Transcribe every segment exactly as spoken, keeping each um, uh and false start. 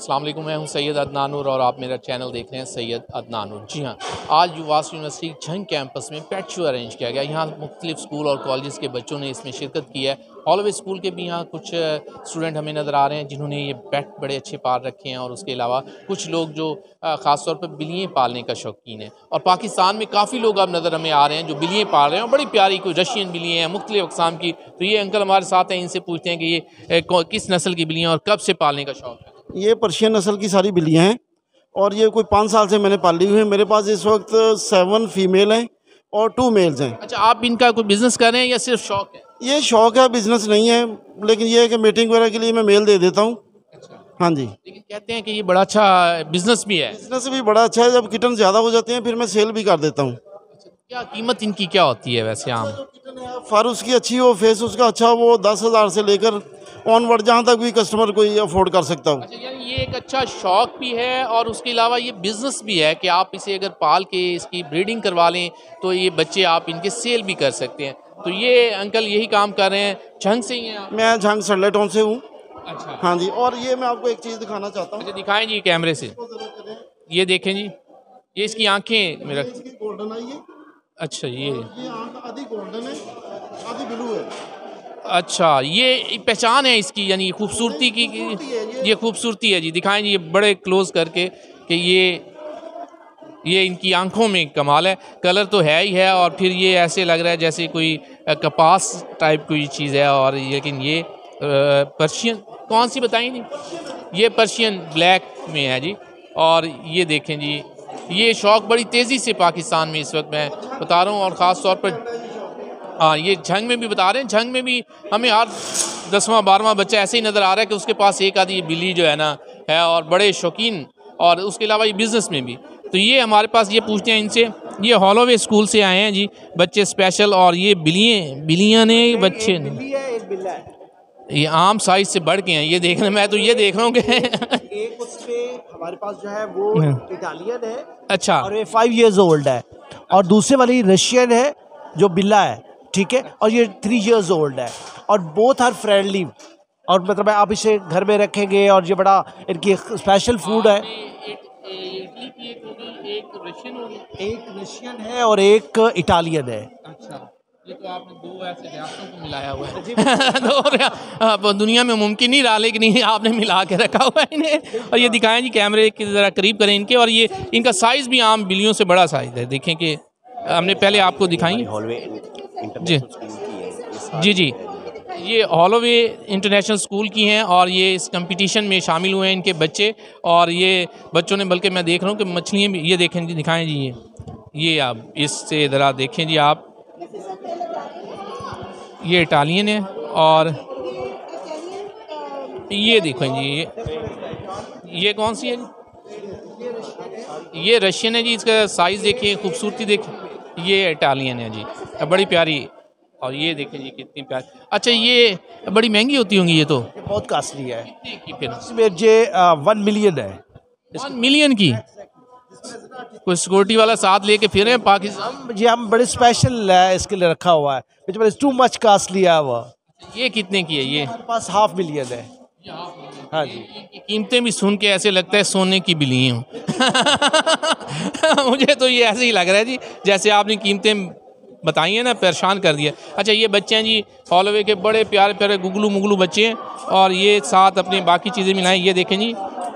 अस्सलाम वालेकुम, मैं हूं सैयद अदनान नूर और आप मेरा चैनल देख रहे हैं सैयद अदनान नूर। जी हाँ, आज युवास यूनिवर्सिटी झंग कैंपस में पेट शो अरेंज किया गया। यहाँ मुख्तलिफ स्कूल और कॉलेज़ के बच्चों ने इसमें शिरकत की है। हॉलवे स्कूल के भी यहाँ कुछ स्टूडेंट हमें नज़र आ रहे हैं जिन्होंने ये पेट बड़े अच्छे पाल रखे हैं, और उसके अलावा कुछ लोग जो ख़ास तौर पर बिल्लियाँ पालने का शौकीन है। और पाकिस्तान में काफ़ी लोग अब नज़र हमें आ रहे हैं जो बिल्लियाँ पाल रहे हैं, और बड़ी प्यारी कोई रशियन बिल्लियाँ हैं मुख्तलिफ अक़साम की। तो ये अंकल हमारे साथ हैं, इनसे पूछते हैं कि ये किस नस्ल की बिल्लियाँ और कब से पालने का शौक़ है। ये पर्शियन नस्ल की सारी बिल्लियाँ हैं और ये कोई पाँच साल से मैंने पाली हुई है। मेरे पास इस वक्त सेवन फीमेल हैं और टू मेल्स हैं। अच्छा, आप इनका कोई बिज़नेस कर रहे हैं या सिर्फ शौक़ है? ये शौक़ है, बिज़नेस नहीं है, लेकिन ये है कि मीटिंग वगैरह के लिए मैं मेल दे देता हूँ। अच्छा। हाँ जी। लेकिन कहते हैं कि ये बड़ा अच्छा बिज़नेस भी है। बिज़नेस भी बड़ा अच्छा है। जब किटन ज़्यादा हो जाते हैं फिर मैं सेल भी कर देता हूँ। अच्छा, क्या कीमत इनकी क्या होती है वैसे आम? फर उसकी अच्छी हो, फेस उसका अच्छा हो, वो दस हज़ार से लेकर ऑनवर्ड जहाँ तक भी कस्टमर कोई अफोर्ड कर सकता हो। अच्छा, यानी ये एक अच्छा शौक़ भी है और उसके अलावा ये बिज़नेस भी है कि आप इसे अगर पाल के इसकी ब्रीडिंग करवा लें तो ये बच्चे आप इनके सेल भी कर सकते हैं। तो ये अंकल यही काम कर रहे हैं, झंग से ही हैं आप? मैं झंग सडले टाउन से हूँ। अच्छा। हाँ जी। और ये मैं आपको एक चीज़ दिखाना चाहता हूँ। अच्छा, दिखाएं जी कैमरे से। ये देखें जी, ये इसकी आँखें मेरा। इसकी गोल्डन आई है। अच्छा, ये ये आँख आधी गोल्डन है, आधी ब्लू है। अच्छा, ये पहचान है इसकी, यानी खूबसूरती की, ये खूबसूरती है जी। दिखाएं जी ये बड़े क्लोज करके कि ये ये इनकी आंखों में कमाल है। कलर तो है ही है, और फिर ये ऐसे लग रहा है जैसे कोई कपास टाइप कोई चीज़ है। और लेकिन ये पर्शियन कौन सी बताई नहीं, ये पर्शियन ब्लैक में है जी। और ये देखें जी, ये शौक़ बड़ी तेज़ी से पाकिस्तान में इस वक्त मैं बता रहा हूँ, और ख़ास तौर पर हाँ, ये झंग में भी बता रहे हैं। झंग में भी हमें हर दसवां बारहवां बच्चा ऐसे ही नज़र आ रहा है कि उसके पास एक आधी बिल्ली जो है ना है, और बड़े शौकीन, और उसके अलावा ये बिज़नेस में भी। तो ये हमारे पास ये पूछते हैं इनसे, ये हॉलोवे स्कूल से आए हैं जी बच्चे स्पेशल, और ये बिल्लियाँ बिल्लियाँ ने बच्चे ने ये आम साइज से बढ़ के हैं। ये देखने मैं तो ये देख रहा हूँ कि एक उसमें हमारे पास जो है वो इटालियन है। अच्छा। और ये फाइव इयर्स ओल्ड है, और दूसरे वाली रशियन है जो बिल्ला है, ठीक है, और ये थ्री इयर्स ओल्ड है, और बोथ आर फ्रेंडली। और मतलब आप इसे घर में रखेंगे, और ये बड़ा इनकी स्पेशल फूड है। एक रशियन है और एक इटालियन है। अच्छा, ये तो आपने दो ऐसे रियासतों को मिलाया हुआ है। दो दुनिया में मुमकिन नहीं रहा, लेकिन ये आपने मिला के रखा हुआ है इन्हें। और ये दिखाएं जी कैमरे की ज़रा करीब करें इनके, और ये इनका साइज़ भी आम बिल्लियों से बड़ा साइज़ है। देखें कि हमने पहले आपको दिखाई जी जी जी ये हॉलोवे इंटरनेशनल स्कूल की हैं, और ये इस कंपटीशन में शामिल हुए हैं इनके बच्चे। और ये बच्चों ने, बल्कि मैं देख रहा हूँ कि मछलियाँ भी, ये देखें जी, दिखाएं जी ये ये आप इससे ज़रा देखें जी आप, ये इटालियन है, और ये देखें जी ये ये कौन सी है जी, ये रशियन है जी। इसका साइज़ देखिए, खूबसूरती देखिए। ये इटालियन है जी, बड़ी प्यारी। और ये देखें जी कितनी प्यारी। अच्छा, ये बड़ी महंगी होती होंगी ये तो? ये बहुत कास्टली है। कितने की फिर? इसमें ये वन मिलियन है। वन मिलियन की? कोई सिक्योरिटी वाला साथ लेके फिर है पाकिस्तान? जी हम बड़े स्पेशल है इसके लिए रखा हुआ है, इट्स टू मच कास्टली है वो। ये कितने की है ये? हमारे पास हाफ मिलियन है। हाँ जी। कीमतें भी सुन के ऐसे लगता है सोने की बिल्ली हूँ। मुझे तो ये ऐसे ही लग रहा है जी, जैसे आपने कीमतें बताई हैं ना, परेशान कर दिया। अच्छा, ये बच्चे हैं जी हॉलोवे के, बड़े प्यारे प्यारे गुगलू मुगलू बच्चे हैं, और ये साथ अपनी बाकी चीज़ें मिलाएं। ये देखें जी,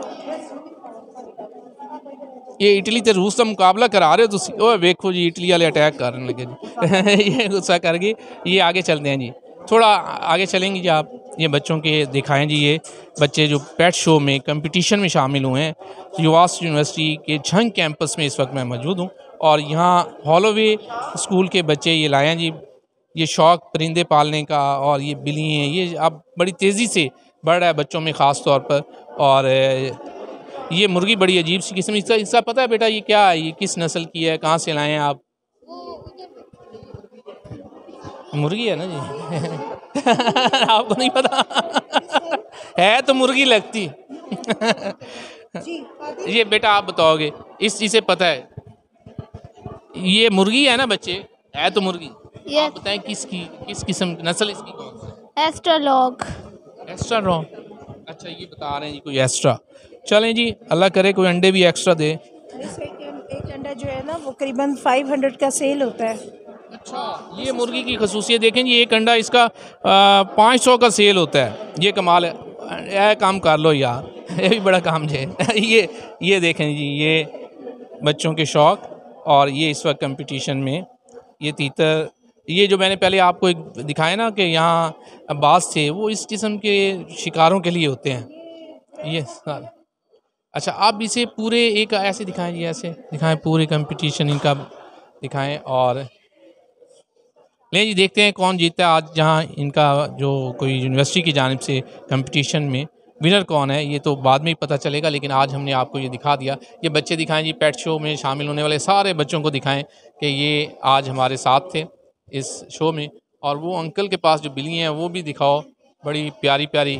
ये इटली तो रूस का मुकाबला करा रहे हो तो ओ देखो जी, इटली वाले अटैक करने लगे जी। ये गुस्सा कर गई। ये आगे चलते हैं जी, थोड़ा आगे चलेंगे जी आप। ये बच्चों के दिखाएं जी, ये बच्चे जो पेट शो में कंपटीशन में शामिल हुए हैं। युवास यूनिवर्सिटी के झंग कैंपस में इस वक्त मैं मौजूद हूँ, और यहाँ हॉलोवे स्कूल के बच्चे ये लाए हैं जी। ये शौक़ परिंदे पालने का, और ये बिल्ली हैं, ये अब बड़ी तेज़ी से बढ़ रहा है बच्चों में ख़ास तौर पर। और ये मुर्गी बड़ी अजीब सी किस्म, इसका इसका पता है बेटा ये क्या है, ये किस नस्ल की है, कहाँ से लाए हैं आप? मुर्गी है ना जी। आपको नहीं पता? है तो मुर्गी लगती। ये बेटा आप बताओगे, इस चीज़ से पता है? ये मुर्गी है ना बच्चे, है तो मुर्गी। yes. आप बताएं किसकी, किस किस्म नस्ल इसकी कौन सी? एस्ट्रोलॉग। Extra raw. अच्छा, ये बता रहे हैं जी कोई एस्ट्रा। चलें जी, अल्लाह करे कोई अंडे भी एक्स्ट्रा दे। इस एक, एक अंडा जो है ना वो करीबन फाइव हंड्रेड का सेल होता है। अच्छा, ये मुर्गी की खसूसियत देखें जी, एक अंडा इसका पाँच सौ का सेल होता है। ये कमाल है, यह काम कर लो यार, ये भी बड़ा काम है। ये ये देखें जी, ये बच्चों के शौक़, और ये इस वक्त कंपटीशन में ये तीतर, ये जो मैंने पहले आपको एक दिखाया ना कि यहाँ बास थे, वो इस किस्म के शिकारों के लिए होते हैं ये सारे। अच्छा, आप इसे पूरे एक ऐसे दिखाएं जी, ऐसे दिखाएं, पूरे कंपटीशन इनका दिखाएं, और ले जी देखते हैं कौन जीतता है आज। जहाँ इनका जो कोई यूनिवर्सिटी की जानिब से कंपटीशन में विनर कौन है ये तो बाद में ही पता चलेगा, लेकिन आज हमने आपको ये दिखा दिया। ये बच्चे दिखाएं जी, पेट शो में शामिल होने वाले सारे बच्चों को दिखाएं कि ये आज हमारे साथ थे इस शो में। और वो अंकल के पास जो बिल्ली हैं वो भी दिखाओ, बड़ी प्यारी प्यारी।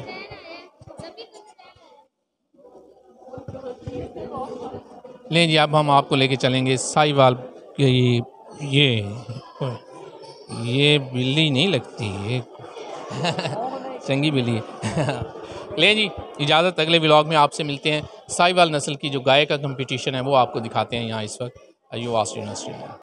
लें जी, अब हम आपको लेके चलेंगे साहिवाल। ये ये ये बिल्ली नहीं लगती, ये चंगी बिल्ली है। लें जी, इजाज़त, अगले व्लॉग में आपसे मिलते हैं। साहिवाल नस्ल की जो गाय का कंपटीशन है वो आपको दिखाते हैं यहाँ इस वक्त यूनिवर्सिटी में।